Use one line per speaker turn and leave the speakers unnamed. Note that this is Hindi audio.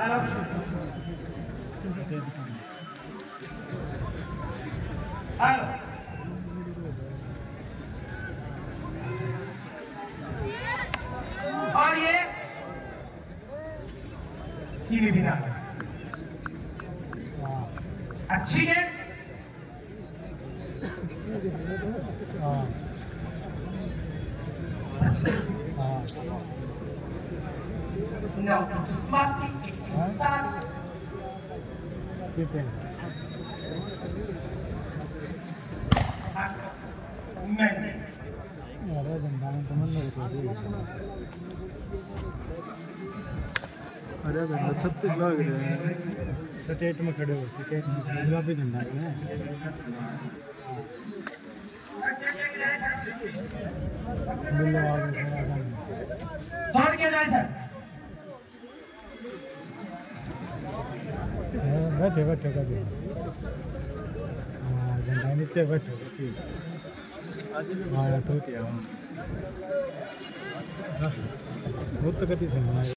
और ये टीवी भी ना अच्छी है। No, smarty insan.
Gitu.
नहीं।
अरे जंदान teman lo itu. अरे जंदा 36 लाख दे। स्टेट में खड़े हो स्टेट में गुलाबी झंडा है।
और क्या जाए सर?
बैठे बैठे बैठे झंडा नीचे बैठे हाँ तो क्या बहुत कति से